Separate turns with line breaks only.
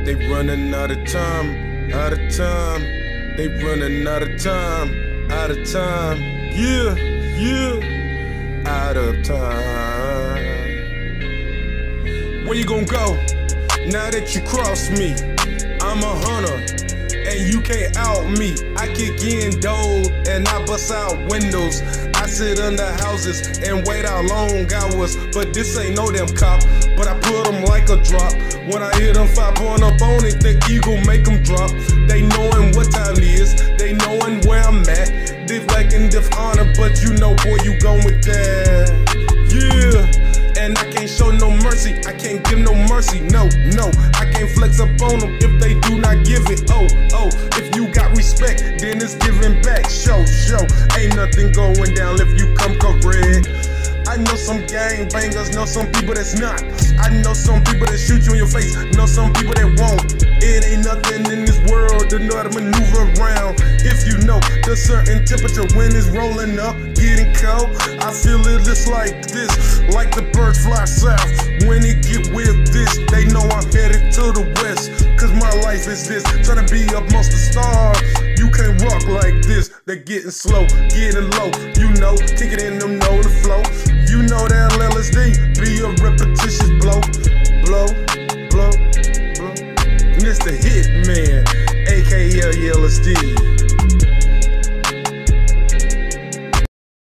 They running out of time, out of time. They running out of time, out of time. Yeah, yeah, out of time. Where you gonna go now that you crossed me? I'm a hunter, and you can't out me. I kick in doors and I bust out windows. I sit under houses and wait out long hours, but this ain't no damn cop. But I put them like a drop. When I hit them 5 point up on it, the eagle make them drop. They knowin' what time it is, they knowin' where I'm at. Diff like in diff honor, but you know boy you gone with that. Yeah, and I can't show no mercy, I can't give no mercy, no, no. I can't flex up on them if they do not give it. Oh, if you got respect, then it's giving back. Show, ain't nothing going down if you come correct. I know some gang bangers, know some people that's not. I know some people that shoot you in your face, know some people that won't. It ain't nothing in this world to know how to maneuver around. If you know the certain temperature when it's rolling up, getting cold, I feel it just like this, like the birds fly south. When it get with this, they know I'm headed to the west. Cause my life is this, trying to be up amongst the stars. You can't rock like this, they're getting slow, getting low. You know, kick it in them, know the flow. You know that LSD be a repetitious blow. And it's the hit man, aka LSD.